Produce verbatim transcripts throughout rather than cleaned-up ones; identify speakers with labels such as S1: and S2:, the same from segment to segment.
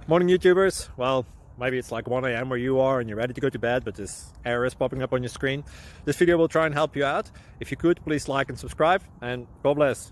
S1: Morning YouTubers. Well, maybe it's like one A M where you are and you're ready to go to bed, but this error is popping up on your screen. This video will try and help you out. If you could, please like and subscribe, and God bless.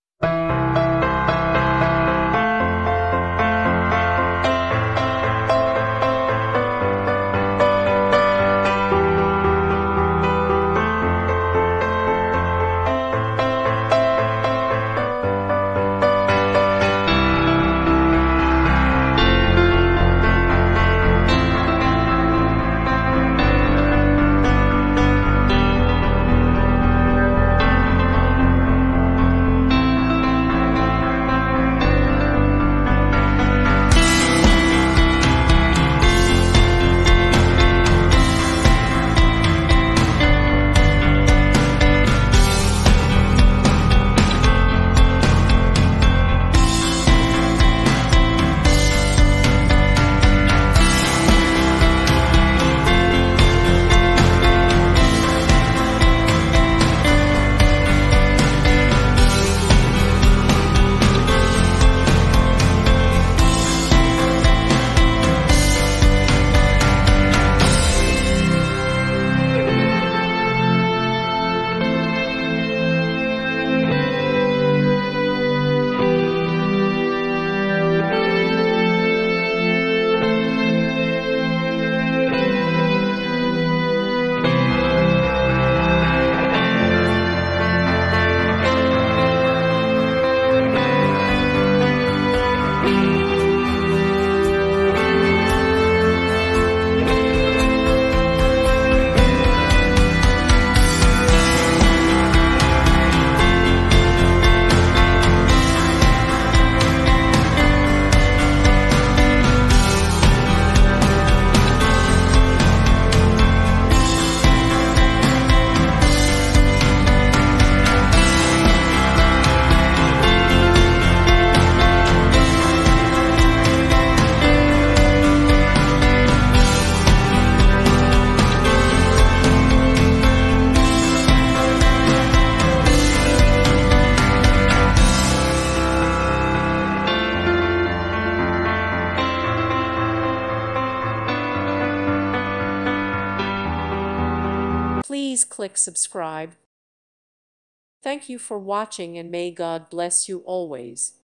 S2: Please click subscribe. Thank you for watching and may God bless you always.